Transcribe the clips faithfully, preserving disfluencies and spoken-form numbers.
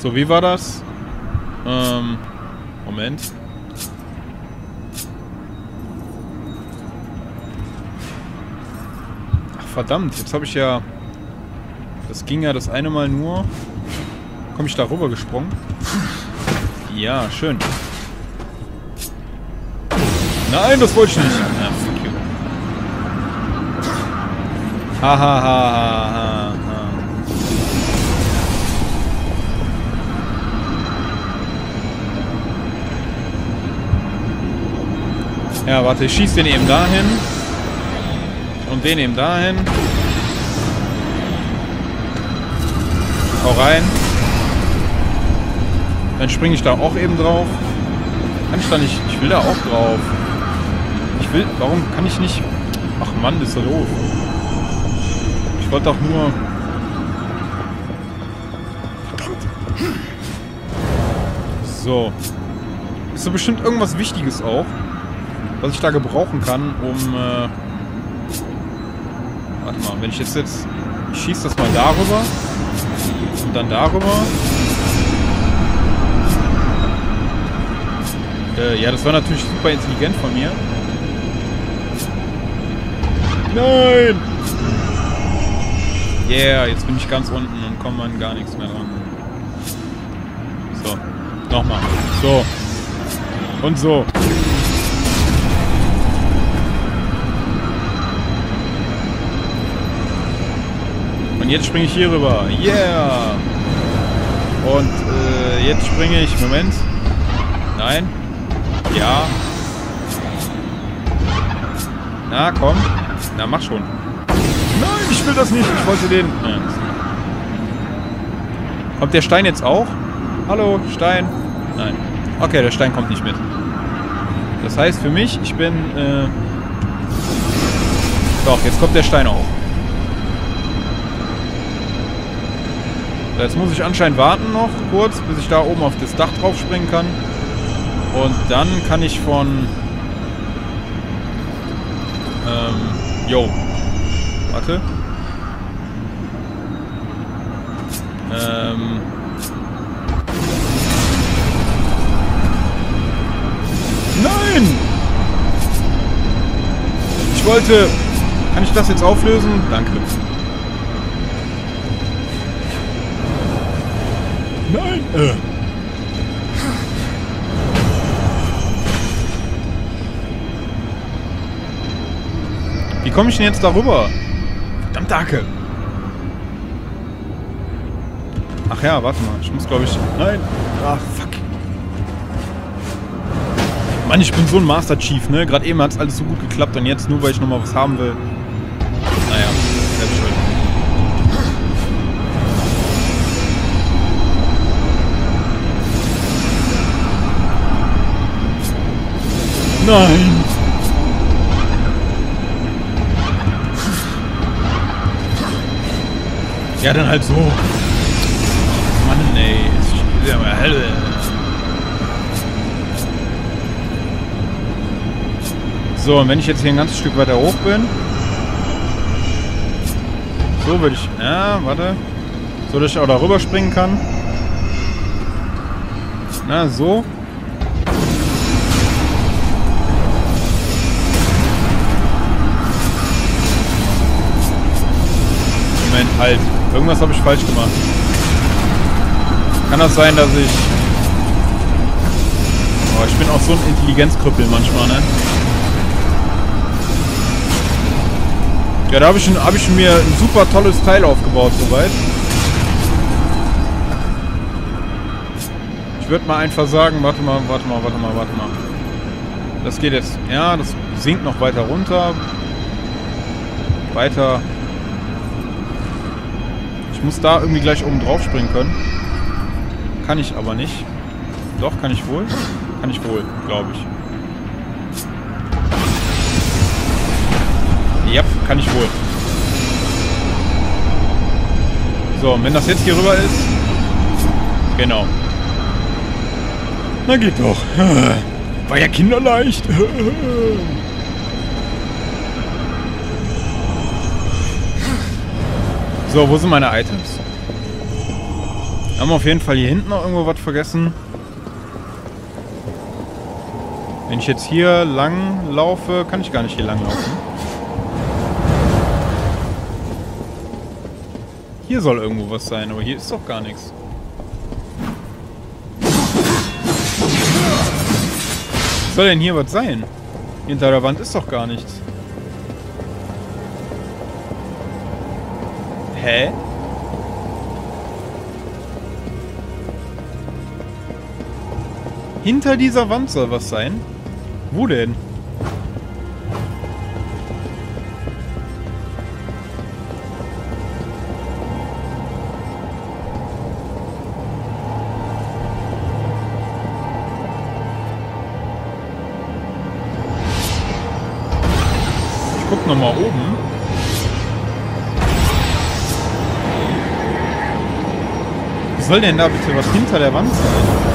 So, wie war das? Ähm, Moment. Ach, verdammt, jetzt habe ich ja... Das ging ja das eine Mal nur... Komme ich da rüber gesprungen? Ja, schön. Nein, das wollte ich nicht. Ah, fuck you. Ha, ha, ha, ha, ha, ha. Ja, warte, ich schieße den eben dahin. Und den eben dahin. Hau rein. Dann springe ich da auch eben drauf. Kann ich da nicht... Ich will da auch drauf. Ich will... Warum kann ich nicht... Ach Mann, das ist ja doof. Ich wollte doch nur... So. Ist doch bestimmt irgendwas Wichtiges auch. Was ich da gebrauchen kann, um... Äh Warte mal, wenn ich jetzt jetzt... Ich schieße das mal darüber. Und dann darüber. Äh, ja, das war natürlich super intelligent von mir. Nein! Yeah, jetzt bin ich ganz unten und komme an gar nichts mehr dran. So, nochmal. So. Und so. Und jetzt springe ich hier rüber. Yeah! Und äh, jetzt springe ich... Moment. Nein. Ja. Na, komm. Na, mach schon. Nein, ich will das nicht. Ich wollte den... Ja. Kommt der Stein jetzt auch? Hallo, Stein. Nein. Okay, der Stein kommt nicht mit. Das heißt für mich, ich bin... Äh Doch, jetzt kommt der Stein auch. Jetzt muss ich anscheinend warten noch kurz, bis ich da oben auf das Dach drauf springen kann. Und dann kann ich von... Ähm... Jo. Warte. Ähm... Nein! Ich wollte... Kann ich das jetzt auflösen? Danke. Nein! Äh. Wie komme ich denn jetzt darüber? Verdammt, Hacke! Ach ja, warte mal. Ich muss, glaube ich... Nein! Ah, fuck. Mann, ich bin so ein Master Chief, ne? Gerade eben hat es alles so gut geklappt und jetzt nur, weil ich nochmal was haben will. Naja, selbst schuld. Nein! Ja, dann halt so. Mann, ey. Ist ja mal Hölle. So, und wenn ich jetzt hier ein ganzes Stück weiter hoch bin. So würde ich... Ja, warte. So, dass ich auch da rüber springen kann. Na, so. Moment, halt. Irgendwas habe ich falsch gemacht. Kann das sein, dass ich... Oh, ich bin auch so ein Intelligenzkrüppel manchmal, ne? Ja, da habe ich, hab ich mir ein super tolles Teil aufgebaut, soweit. Ich würde mal einfach sagen, warte mal, warte mal, warte mal, warte mal. Das geht jetzt, ja, das sinkt noch weiter runter. Weiter. Ich muss da irgendwie gleich oben drauf springen können. Kann ich aber nicht. Doch, kann ich wohl. Kann ich wohl, glaube ich. Ja, kann ich wohl. So, und wenn das jetzt hier rüber ist... Genau. Na geht doch. War ja kinderleicht. So, wo sind meine Items? Wir haben auf jeden Fall hier hinten noch irgendwo was vergessen. Wenn ich jetzt hier lang laufe, kann ich gar nicht hier lang laufen. Hier soll irgendwo was sein, aber hier ist doch gar nichts. Was soll denn hier was sein? Hinter der Wand ist doch gar nichts. Hä? Hinter dieser Wand soll was sein? Wo denn? Ich guck noch mal oben. Was soll denn da bitte was hinter der Wand sein?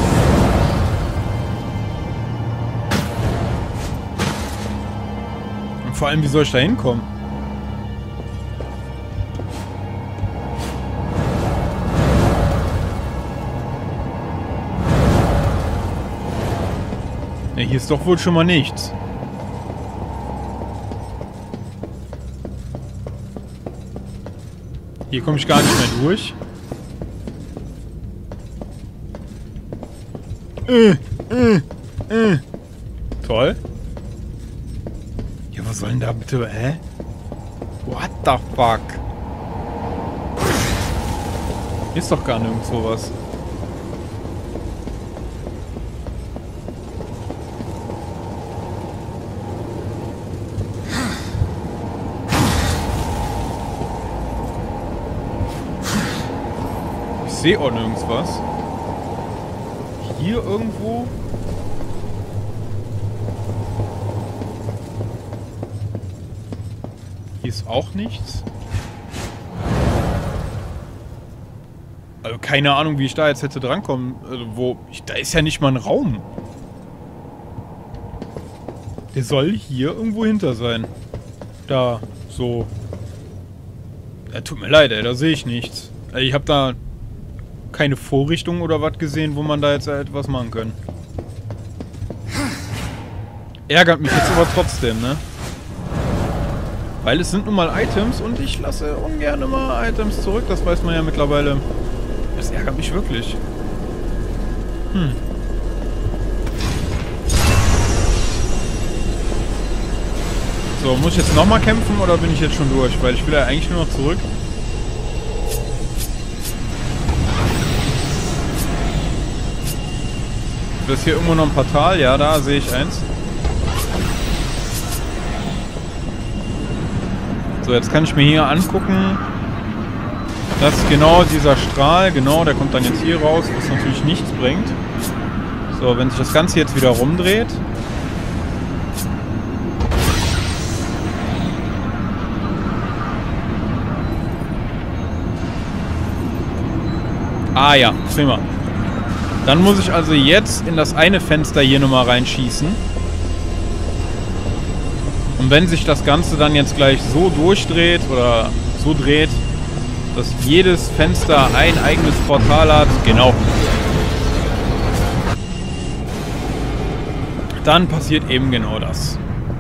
Vor allem, wie soll ich da hinkommen? Ja, hier ist doch wohl schon mal nichts. Hier komme ich gar nicht mehr durch. Äh, äh, äh. Toll. Was soll denn da bitte? Hä? What the fuck? Hier ist doch gar nirgends sowas. Ich sehe auch nirgends was. Hier irgendwo? Hier ist auch nichts. Also keine Ahnung, wie ich da jetzt hätte drankommen. Also wo. Ich, da ist ja nicht mal ein Raum. Der soll hier irgendwo hinter sein. Da, so. Ja, tut mir leid, ey, da sehe ich nichts. Ich habe da keine Vorrichtung oder was gesehen, wo man da jetzt etwas machen kann. Ärgert mich jetzt aber trotzdem, ne? Weil es sind nun mal Items und ich lasse ungern immer Items zurück. Das weiß man ja mittlerweile. Das ärgert mich wirklich. Hm. So, muss ich jetzt nochmal kämpfen oder bin ich jetzt schon durch? Weil ich will ja eigentlich nur noch zurück. Das ist hier irgendwo noch ein Portal. Ja, da sehe ich eins. So, jetzt kann ich mir hier angucken, dass genau dieser Strahl, genau, der kommt dann jetzt hier raus, was natürlich nichts bringt. So, wenn sich das Ganze jetzt wieder rumdreht. Ah ja, prima. Dann muss ich also jetzt in das eine Fenster hier nochmal reinschießen. Und wenn sich das Ganze dann jetzt gleich so durchdreht oder so dreht, dass jedes Fenster ein eigenes Portal hat, genau. Dann passiert eben genau das.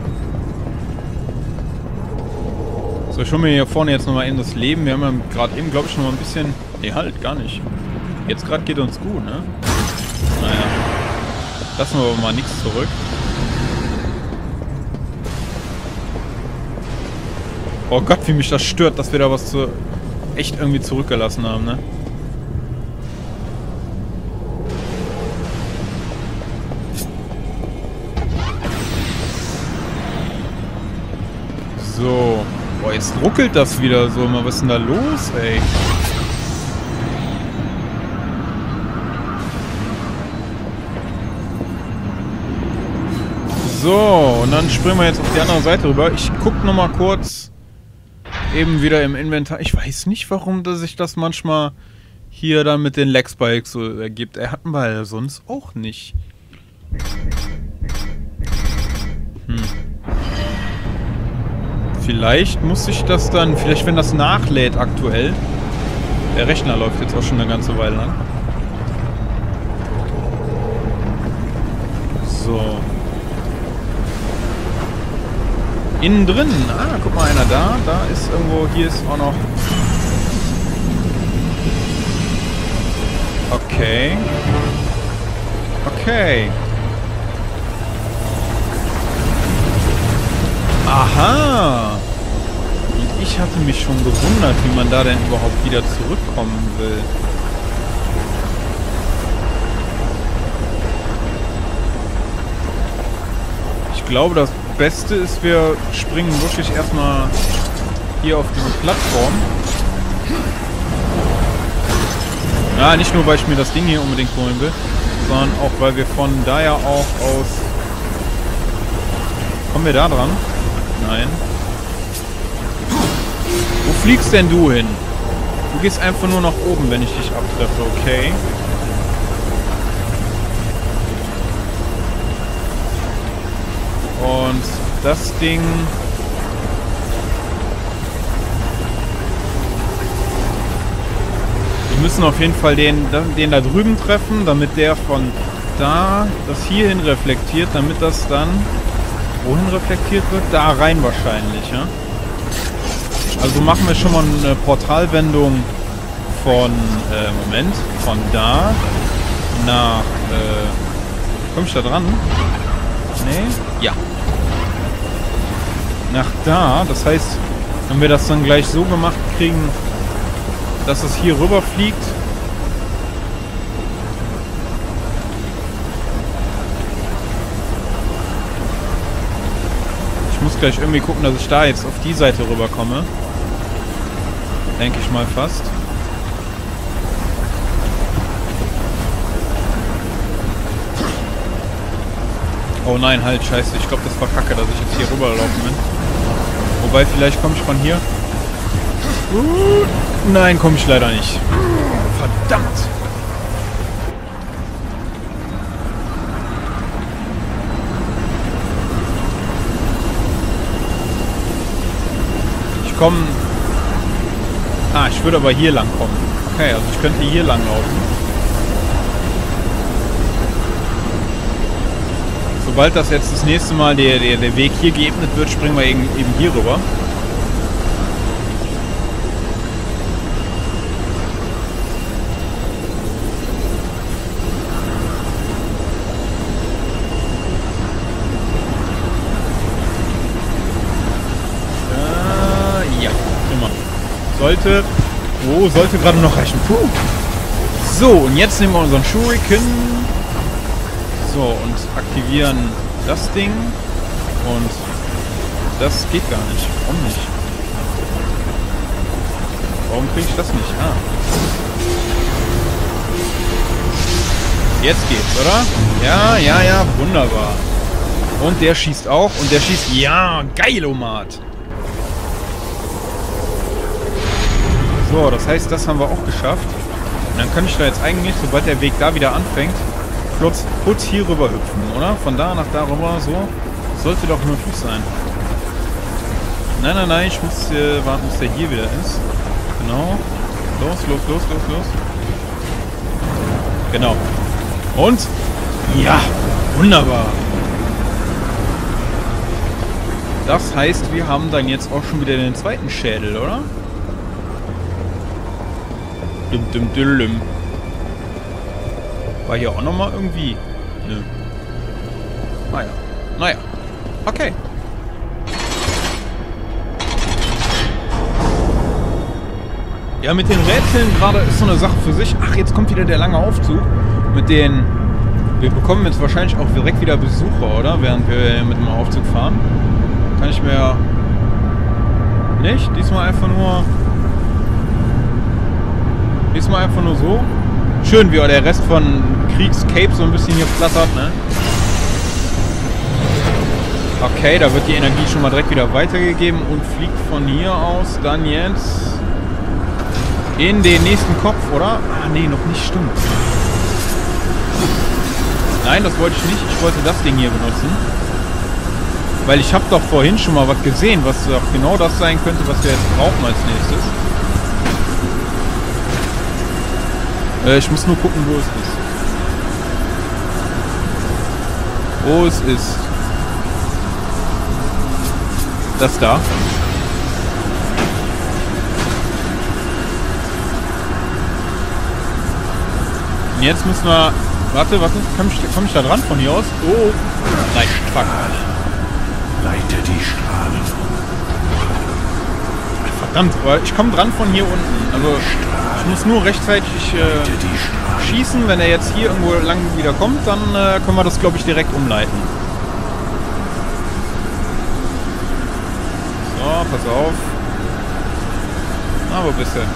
So, ich hole mir hier vorne jetzt nochmal eben das Leben. Wir haben ja gerade eben, glaube ich, noch mal ein bisschen... Nee, halt, gar nicht. Jetzt gerade geht uns gut, ne? Naja. Lassen wir aber mal nichts zurück. Oh Gott, wie mich das stört, dass wir da was zu echt irgendwie zurückgelassen haben, ne? So. Boah, jetzt ruckelt das wieder so. Mal, was ist denn da los, ey? So, und dann springen wir jetzt auf die andere Seite rüber. Ich guck noch mal kurz eben wieder im Inventar. Ich weiß nicht, warum dass sich das manchmal hier dann mit den Lag-Spikes so ergibt. Er hatten wir ja sonst auch nicht. Hm. Vielleicht muss ich das dann, vielleicht wenn das nachlädt aktuell, Der Rechner läuft jetzt auch schon eine ganze Weile lang. So. Innen drin. Ah, guck mal, einer da. Da ist irgendwo, hier ist auch noch... Okay. Okay. Aha. Und ich hatte mich schon gewundert, wie man da denn überhaupt wieder zurückkommen will. Ich glaube, das Beste ist, wir springen wirklich erstmal hier auf diese Plattform. Ja, nicht nur, weil ich mir das Ding hier unbedingt holen will, sondern auch, weil wir von da ja auch aus... Kommen wir da dran? Nein. Wo fliegst denn du hin? Du gehst einfach nur nach oben, wenn ich dich abtreffe, okay? Und das Ding... Wir müssen auf jeden Fall den, den da drüben treffen, damit der von da das hierhin reflektiert, damit das dann wohin reflektiert wird? Da rein wahrscheinlich, ja? Also machen wir schon mal eine Portalwendung von, äh, Moment, von da nach, äh, komm ich da dran? Nee? Ja. Nach da, das heißt, wenn wir das dann gleich so gemacht kriegen, dass es hier rüber fliegt. Ich muss gleich irgendwie gucken, dass ich da jetzt auf die Seite rüberkomme. Denke ich mal fast. Oh nein, halt, scheiße. Ich glaube, das war kacke, dass ich jetzt hier rüberlaufen bin. Wobei, vielleicht komme ich von hier. Uh, nein, komme ich leider nicht. Verdammt! Ich komme... Ah, ich würde aber hier lang kommen. Okay, also ich könnte hier lang laufen. Sobald das jetzt das nächste Mal der, der, der Weg hier geebnet wird, springen wir eben, eben hier rüber. Sollte... Oh, sollte gerade noch reichen. Puh. So, und jetzt nehmen wir unseren Shuriken. So, und aktivieren das Ding. Und das geht gar nicht. Warum nicht? Warum kriege ich das nicht? Ah. Jetzt geht's, oder? Ja, ja, ja, wunderbar. Und der schießt auch. Und der schießt... Ja, Geilomat. So, das heißt, das haben wir auch geschafft. Und dann kann ich da jetzt eigentlich, sobald der Weg da wieder anfängt, kurz, kurz hier rüber hüpfen, oder? Von da nach da rüber, so. Das sollte doch möglich sein. Nein, nein, nein, ich muss äh, warten, bis der hier wieder ist. Genau. Los, los, los, los, los. Genau. Und? Ja, wunderbar. Das heißt, wir haben dann jetzt auch schon wieder den zweiten Schädel, oder? Dum, dum, dum, dum. War hier auch nochmal irgendwie? Nö. Naja. Naja. Okay. Ja, mit den Rätseln gerade ist so eine Sache für sich. Ach, jetzt kommt wieder der lange Aufzug. Mit den... Wir bekommen jetzt wahrscheinlich auch direkt wieder Besucher, oder? Während wir mit dem Aufzug fahren. Kann ich mir... Nicht? Diesmal einfach nur... Diesmal einfach nur so. Schön, wie der Rest von Kriegscape so ein bisschen hier flattert, ne? Okay, da wird die Energie schon mal direkt wieder weitergegeben und fliegt von hier aus dann jetzt in den nächsten Kopf, oder? Ah, nee, noch nicht, stimmt. Nein, das wollte ich nicht. Ich wollte das Ding hier benutzen. Weil ich habe doch vorhin schon mal was gesehen, was doch genau das sein könnte, was wir jetzt brauchen als nächstes. Äh, ich muss nur gucken, wo es ist. Wo es ist. Das da. Und jetzt müssen wir... Warte, warte. Komm ich, komm ich da dran von hier aus? Oh. Nein, fuck. Leite die Strahlen. Verdammt, aber ich komme dran von hier unten. Also ich muss nur rechtzeitig äh, schießen. Wenn er jetzt hier irgendwo lang wieder kommt, dann äh, können wir das, glaube ich, direkt umleiten. So, pass auf. Na, wo bist du?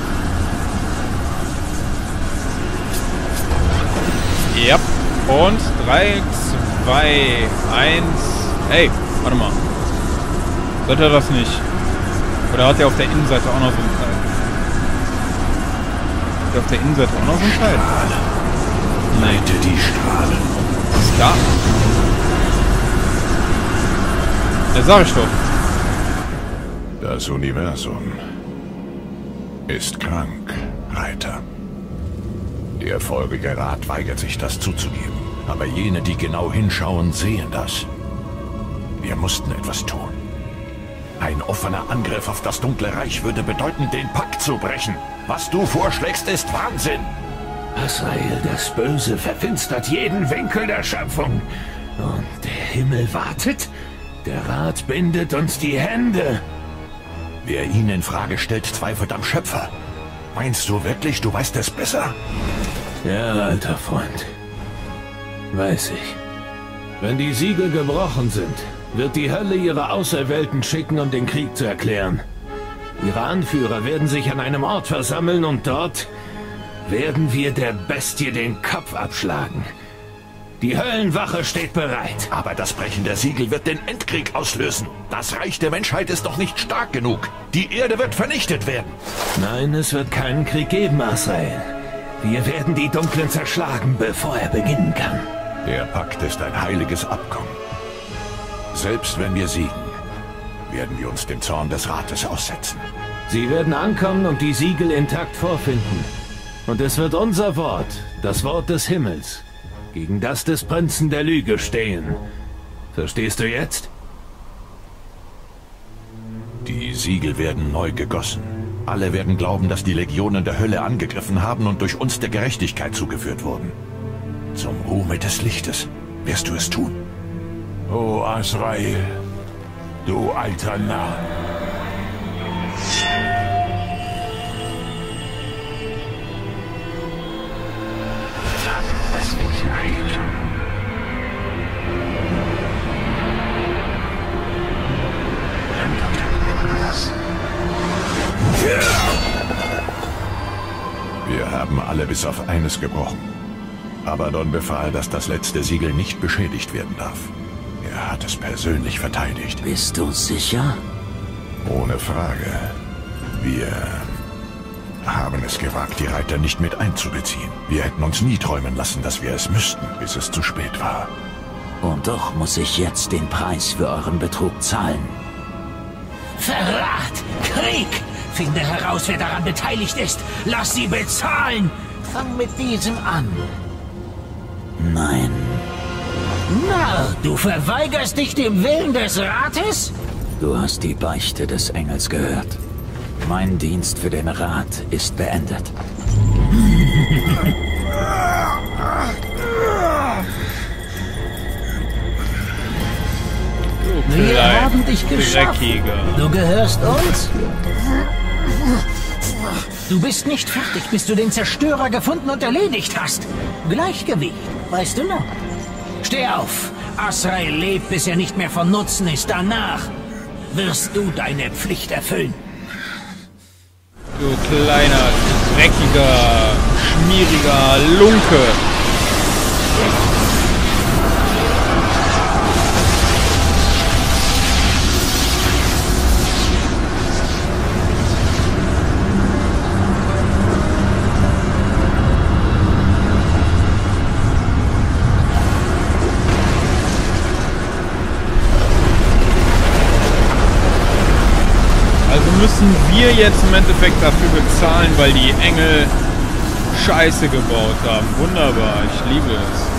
Ja. Und drei, zwei, eins. Hey, warte mal. Sollte er das nicht? Oder hat er auf der Innenseite auch noch so einen Teil? Hat er auf der Innenseite auch noch so einen Teil? Leite die Strahlen. Ist da. Ja, sag ich doch. Das Universum ist krank, Reiter. Der feurige Rat weigert sich, das zuzugeben. Aber jene, die genau hinschauen, sehen das. Wir mussten etwas tun. Ein offener Angriff auf das Dunkle Reich würde bedeuten, den Pakt zu brechen. Was du vorschlägst, ist Wahnsinn. Azrael, das Böse verfinstert jeden Winkel der Schöpfung. Und der Himmel wartet. Der Rat bindet uns die Hände. Wer ihn in Frage stellt, zweifelt am Schöpfer. Meinst du wirklich, du weißt es besser? Ja, alter Freund. Weiß ich. Wenn die Siegel gebrochen sind, wird die Hölle ihre Auserwählten schicken, um den Krieg zu erklären. Ihre Anführer werden sich an einem Ort versammeln und dort werden wir der Bestie den Kopf abschlagen. Die Höllenwache steht bereit. Aber das Brechen der Siegel wird den Endkrieg auslösen. Das Reich der Menschheit ist noch nicht stark genug. Die Erde wird vernichtet werden. Nein, es wird keinen Krieg geben, Azrael. Wir werden die Dunklen zerschlagen, bevor er beginnen kann. Der Pakt ist ein heiliges Abkommen. Selbst wenn wir siegen, werden wir uns dem Zorn des Rates aussetzen. Sie werden ankommen und die Siegel intakt vorfinden. Und es wird unser Wort, das Wort des Himmels, gegen das des Prinzen der Lüge stehen. Verstehst du jetzt? Die Siegel werden neu gegossen. Alle werden glauben, dass die Legionen der Hölle angegriffen haben und durch uns der Gerechtigkeit zugeführt wurden. Zum Ruhme des Lichtes wirst du es tun. O Azrael, du alter Narr. Lass es mich nicht. Wir haben alle bis auf eines gebrochen. Abaddon befahl, dass das letzte Siegel nicht beschädigt werden darf. Er hat es persönlich verteidigt. Bist du sicher? Ohne Frage. Wir haben es gewagt, die Reiter nicht mit einzubeziehen. Wir hätten uns nie träumen lassen, dass wir es müssten, bis es zu spät war. Und doch muss ich jetzt den Preis für euren Betrug zahlen. Verrat! Krieg! Finde heraus, wer daran beteiligt ist! Lass sie bezahlen! Fang mit diesem an. Nein. Na, du verweigerst dich dem Willen des Rates? Du hast die Beichte des Engels gehört. Mein Dienst für den Rat ist beendet. Wir haben dich geschaffen. Du gehörst uns? Du bist nicht fertig, bis du den Zerstörer gefunden und erledigt hast. Gleichgewicht, weißt du noch? Steh auf. Azrael lebt, bis er nicht mehr von Nutzen ist. Danach wirst du deine Pflicht erfüllen. Du kleiner, dreckiger, schmieriger Lunke. müssen wir jetzt im Endeffekt dafür bezahlen, weil die Engel Scheiße gebaut haben. Wunderbar, ich liebe es.